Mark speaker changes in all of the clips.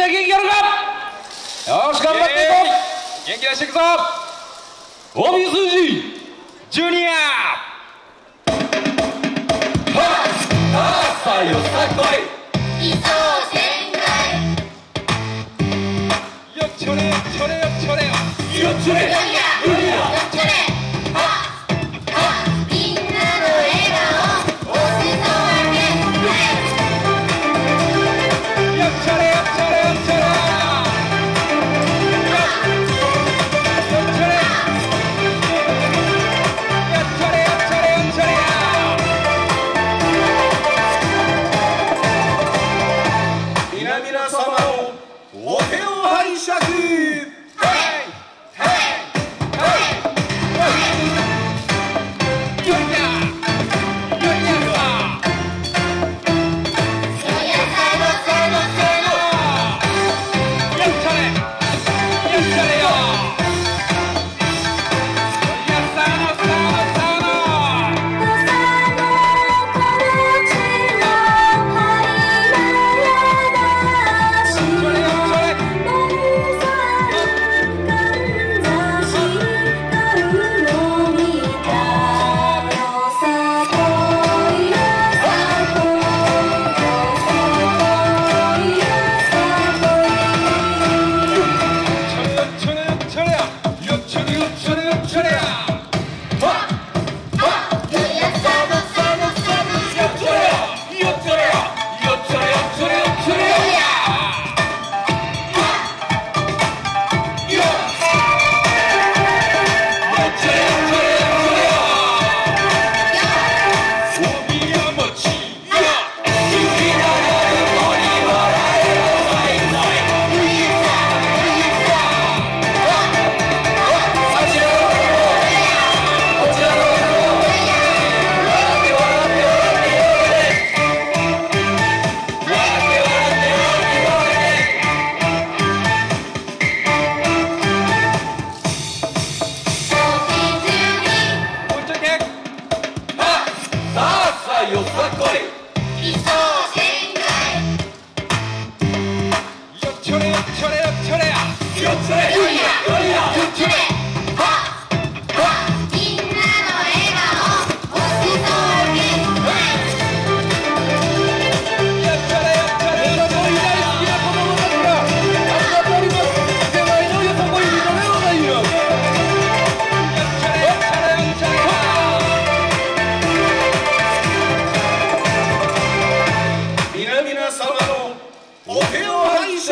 Speaker 1: 元気あるか。よし頑張っていこう。元気出していくぞ。帯数字ジュニア。さあよさこいいそう全開よっちょれよっちょれよっちょれよっちょれよっちょれみんなの笑顔お裾分けよっちょれよっちょれよっちょれ
Speaker 2: 皆様のお手を拝借。よさこいいそう全開よっちょれよっちょれよっちょれやよっちょれよっちょれみんなの笑顔お裾分けよっちょれよっちょれよっちょれ大好きな子供たちがありがとうございます。世界のよさこい人でございます。よっちょれよっちょれよっちょれ皆様のお手を拝借。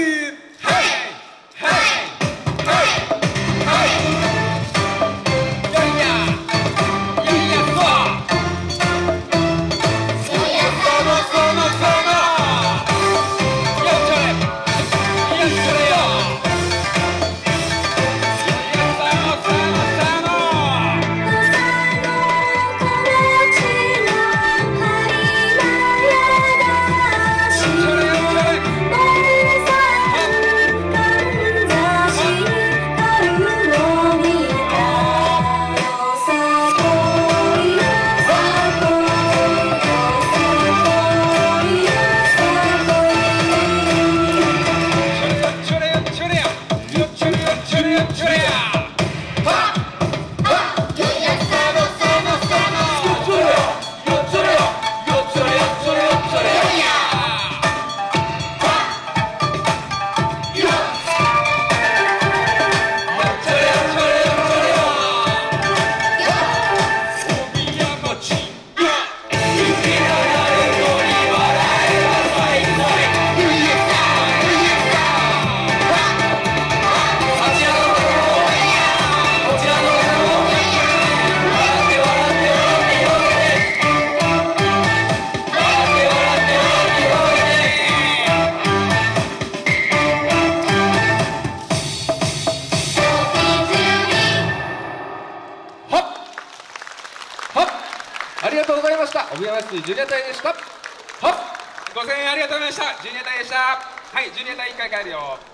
Speaker 2: ありがとうございました。帯山市ジュニア隊でした。はっ、5000円ありがとうございました。ジュニア隊でした。はい、ジュニア隊1回帰るよ。